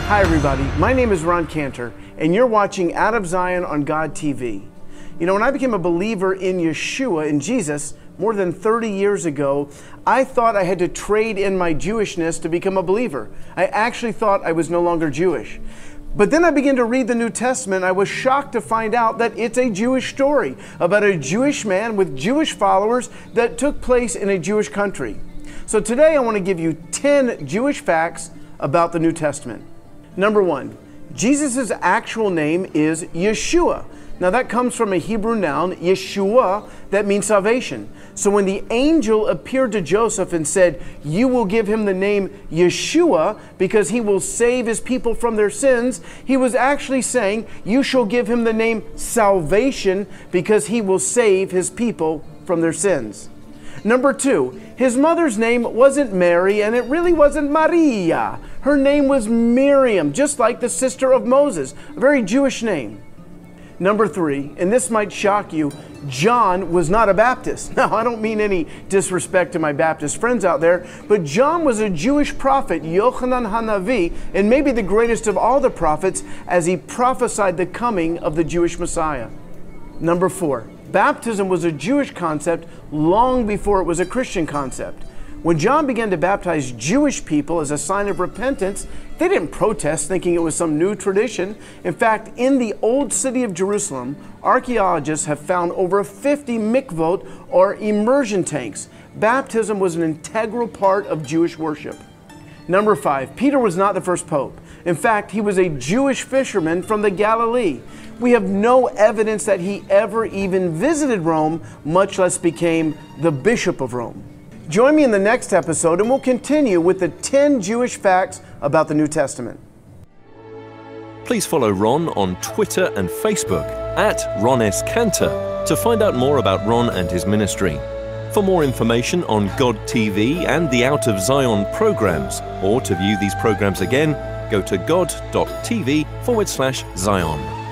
Hi everybody, my name is Ron Cantor, and you're watching Out of Zion on God TV. You know, when I became a believer in Yeshua, in Jesus, more than 30 years ago, I thought I had to trade in my Jewishness to become a believer. I actually thought I was no longer Jewish. But then I began to read the New Testament. I was shocked to find out that it's a Jewish story about a Jewish man with Jewish followers that took place in a Jewish country. So today I want to give you 10 Jewish facts about the New Testament. Number 1, Jesus' actual name is Yeshua. Now that comes from a Hebrew noun, Yeshua, that means salvation. So when the angel appeared to Joseph and said, "You will give him the name Yeshua because he will save his people from their sins," he was actually saying, "You shall give him the name salvation because he will save his people from their sins." Number 2, his mother's name wasn't Mary, and it really wasn't Maria. Her name was Miriam, just like the sister of Moses, a very Jewish name. Number 3, and this might shock you, John was not a Baptist. Now, I don't mean any disrespect to my Baptist friends out there, but John was a Jewish prophet, Yochanan HaNavi, and maybe the greatest of all the prophets, as he prophesied the coming of the Jewish Messiah. Number 4, baptism was a Jewish concept long before it was a Christian concept. When John began to baptize Jewish people as a sign of repentance, they didn't protest thinking it was some new tradition. In fact, in the old city of Jerusalem, archaeologists have found over 50 mikvot, or immersion tanks. Baptism was an integral part of Jewish worship. Number 5, Peter was not the first pope. In fact, he was a Jewish fisherman from the Galilee. We have no evidence that he ever even visited Rome, much less became the Bishop of Rome. Join me in the next episode and we'll continue with the 10 Jewish facts about the New Testament. Please follow Ron on Twitter and Facebook at Ron S. Cantor to find out more about Ron and his ministry. For more information on God TV and the Out of Zion programs, or to view these programs again, go to god.tv/Zion.